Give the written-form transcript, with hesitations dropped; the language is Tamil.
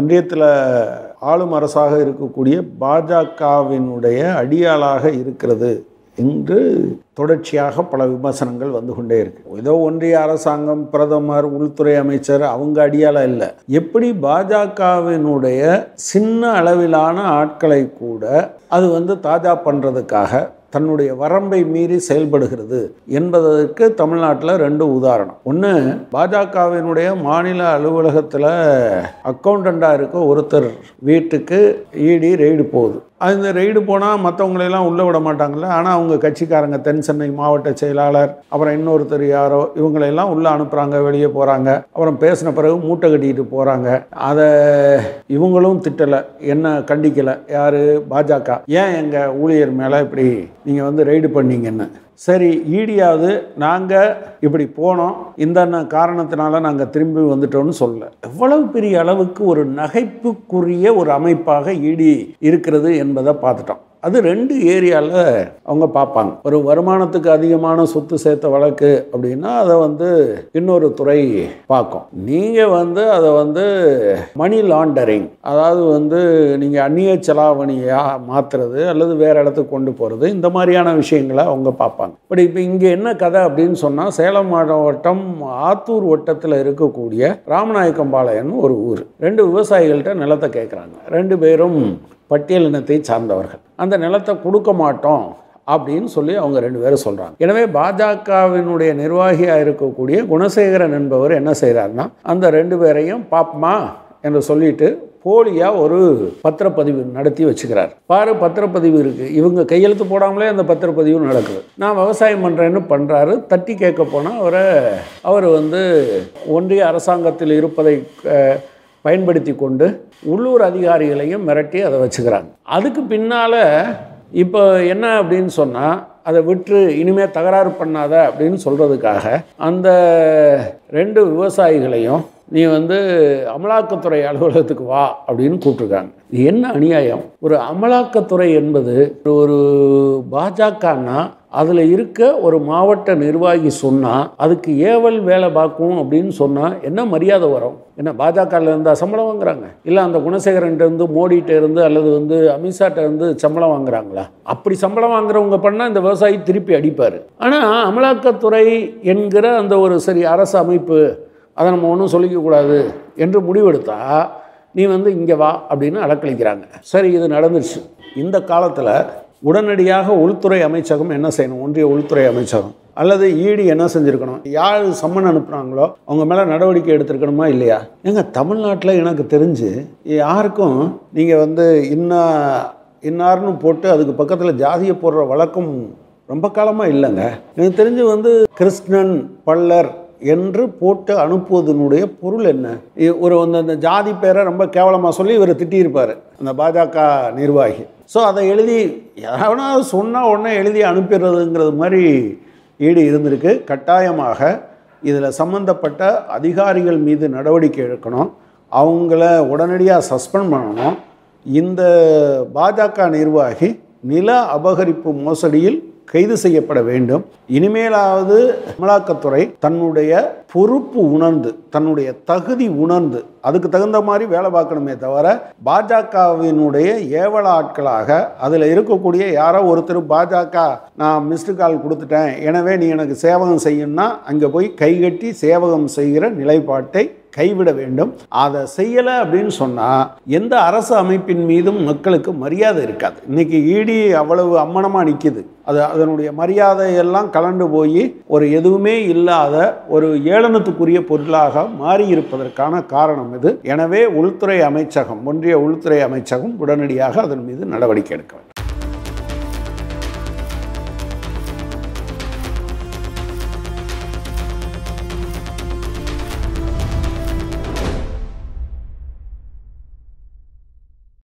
ஒன்றியத்தில் ஆளும் அரசாக இருக்கக்கூடிய பாஜகவினுடைய அடியாளாக இருக்கிறது என்று தொடர்ச்சியாக பல விமர்சனங்கள் வந்து கொண்டே இருக்கு. ஏதோ ஒன்றிய அரசாங்கம், பிரதமர், உள்துறை அமைச்சர் அவங்க அடியாளா இல்லை. எப்படி பாஜகவினுடைய சின்ன அளவிலான ஆட்களை கூட அது தாஜா பண்ணுறதுக்காக தன்னுடைய வரம்பை மீறி செயல்படுகிறது என்பதற்கு தமிழ்நாட்டில் 2 உதாரணம். ஒன்று, பாஜகவினுடைய மாநில அலுவலகத்தில் அக்கௌண்டண்டாக இருக்க ஒருத்தர் வீட்டுக்கு இடி ரெய்டு போகுது. அந்த ரெய்டு போனால் மற்றவங்களெல்லாம் உள்ளே விட மாட்டாங்கள்ல. ஆனால் அவங்க கட்சிக்காரங்க, தென் சென்னை மாவட்ட செயலாளர், அப்புறம் இன்னொருத்தர் யாரோ, இவங்களெல்லாம் உள்ளே அனுப்புகிறாங்க, வெளியே போகிறாங்க. அப்புறம் பேசின பிறகு மூட்டை கட்டிக்கிட்டு போகிறாங்க. அதை இவங்களும் திட்டலை, என்ன கண்டிக்கலை. யார்? பாஜக. ஏன் எங்கள் ஊழியர் மேலே இப்படி நீங்கள் ரெய்டு பண்ணீங்கன்னு. சரி, ஈடியாவது நாங்கள் இப்படி போனோம், இந்த காரணத்தினால நாங்கள் திரும்பி வந்துட்டோம்னு சொல்லலை. எவ்வளவு பெரிய அளவுக்கு ஒரு நகைப்புக்குரிய ஒரு அமைப்பாக ஈடி இருக்கிறது என்பதை பார்த்துட்டோம். அது 2 ஏரியாவில் அவங்க பார்ப்பாங்க. ஒரு வருமானத்துக்கு அதிகமான சொத்து சேர்த்த வழக்கு அப்படின்னா அதை இன்னொரு துறை பார்க்கும். நீங்கள் அதை மணி லாண்டரிங், அதாவது நீங்கள் அந்நிய செலாவணியாக மாற்றுறது அல்லது வேறு இடத்துக்கு கொண்டு போகிறது, இந்த மாதிரியான விஷயங்களை அவங்க பார்ப்பாங்க. பட் இப்போ இங்கே என்ன கதை அப்படின்னு சொன்னால், சேலம் மாவட்டம் ஆத்தூர் வட்டத்தில் இருக்கக்கூடிய ராமநாயக்கம்பாளையம்னு ஒரு ஊர். 2 விவசாயிகள்கிட்ட நிலத்தை கேட்குறாங்க. 2 பேரும் பட்டியல் இனத்தை சார்ந்தவர்கள். அந்த நிலத்தை கொடுக்க மாட்டோம் அப்படின்னு சொல்லி அவங்க 2 பேரும் சொல்கிறாங்க. எனவே பாஜகவினுடைய நிர்வாகியாக இருக்கக்கூடிய குணசேகரன் என்பவர் என்ன செய்கிறாருன்னா, அந்த 2 பேரையும் பாப்பமா என்று சொல்லிட்டு போலியாக ஒரு பத்திரப்பதிவு நடத்தி வச்சுக்கிறார். பாரு, பத்திரப்பதிவு இருக்குது, இவங்க கையெழுத்து போடாமலே அந்த பத்திரப்பதிவு நடக்குது. நான் விவசாயம் பண்ணுறேன்னு பண்ணுறாரு. தட்டி கேட்க போனால் அவர் ஒன்றிய அரசாங்கத்தில் இருப்பதை பயன்படுத்தி கொண்டு உள்ளூர் அதிகாரிகளையும் மிரட்டி அதை வச்சுக்கிறாங்க. அதுக்கு பின்னால் இப்போ என்ன அப்படின்னு சொன்னால், அதை விட்டு இனிமேல் தகராறு பண்ணாத அப்படின்னு சொல்கிறதுக்காக அந்த 2 விவசாயிகளையும் நீ அமலாக்கத்துறை அலுவலகத்துக்கு வா அப்படின்னு கூப்பிட்ருக்காங்க. என்ன அநியாயம்! ஒரு அமலாக்கத்துறை என்பது ஒரு பாஜகன்னா அதில் இருக்க ஒரு மாவட்ட நிர்வாகி சொன்னால் அதுக்கு ஏவல் வேலை பார்க்கும் அப்படின்னு சொன்னால் என்ன மரியாதை வரும்? என்ன பாஜகவில் இருந்தால் சம்பளம் வாங்குறாங்க? இல்லை அந்த குணசேகரன்ட்டு மோடிகிட்ட இருந்து அல்லது அமித்ஷாட்ட இருந்து சம்பளம் வாங்குறாங்களா? அப்படி சம்பளம் வாங்குறவங்க பண்ணால் இந்த விவசாயி திருப்பி அடிப்பார். ஆனால் அமலாக்கத்துறை என்கிற அந்த ஒரு சரி அரசு அமைப்பு, அதை நம்ம ஒன்றும் சொல்லிக்கக்கூடாது என்று முடிவெடுத்தா நீ இங்கே வா அப்படின்னு அலக்களிக்கிறாங்க. சரி, இது நடந்துருச்சு. இந்த காலத்தில் உடனடியாக உள்துறை அமைச்சகம் என்ன செய்யணும்? ஒன்றிய உள்துறை அமைச்சகம் அல்லது ஈடி என்ன செஞ்சுருக்கணும்? யார் சம்மன் அனுப்புனாங்களோ அவங்க மேலே நடவடிக்கை எடுத்துருக்கணுமா இல்லையா? தமிழ்நாட்டில் எனக்கு தெரிஞ்சு யாருக்கும் நீங்கள் இன்னார்னு போட்டு அதுக்கு பக்கத்தில் ஜாதியை போடுற வழக்கம் ரொம்ப காலமாக இல்லைங்க. எனக்கு தெரிஞ்சு கிருஷ்ணன், பல்லர் என்று போட்டு அனுப்புவதனுடைய பொருள் என்ன? ஒரு அந்த ஜாதி பேரை ரொம்ப கேவலமாக சொல்லி இவர் திட்டியிருப்பார் அந்த பாஜக நிர்வாகி. ஸோ அதை எழுதி எவனா சொன்னால் உடனே எழுதி அனுப்பிடுறதுங்கிறது மாதிரி ஈடு இருந்திருக்கு. கட்டாயமாக இதில் சம்மந்தப்பட்ட அதிகாரிகள் மீது நடவடிக்கை எடுக்கணும், அவங்கள உடனடியாக சஸ்பெண்ட் பண்ணணும். இந்த பாஜக நிர்வாகி நில அபகரிப்பு மோசடியில் கைது செய்யப்பட வேண்டும். இனிமேலாவது அமலாக்கத்துறை தன்னுடைய பொறுப்பு உணர்ந்து, தன்னுடைய தகுதி உணர்ந்து அதுக்கு தகுந்த மாதிரி வேலை பார்க்கணுமே தவிர, பாஜகவினுடைய ஏவல ஆட்களாக அதில் இருக்கக்கூடிய யாரோ ஒருத்தர் பாஜக நான் மிஸ்டு கால் கொடுத்துட்டேன், எனவே நீ எனக்கு சேவகம் செய்யணும்னா அங்கே போய் கைகட்டி சேவகம் செய்கிற நிலைப்பாட்டை கைவிட வேண்டும். அதை செய்யலை அப்படின்னு சொன்னால் எந்த அரசு அமைப்பின் மீதும் மக்களுக்கு மரியாதை இருக்காது. இன்றைக்கி ஈடி அவ்வளவு அம்மனமாக நிற்கிது. அதனுடைய மரியாதையெல்லாம் கலண்டு போய் ஒரு எதுவுமே இல்லாத ஒரு ஏளனத்துக்குரிய பொருளாக மாறி இருப்பதற்கான காரணம் இது. எனவே உள்துறை அமைச்சகம், ஒன்றிய உள்துறை அமைச்சகம் உடனடியாக அதன் மீது நடவடிக்கை எடுக்க வேண்டும்.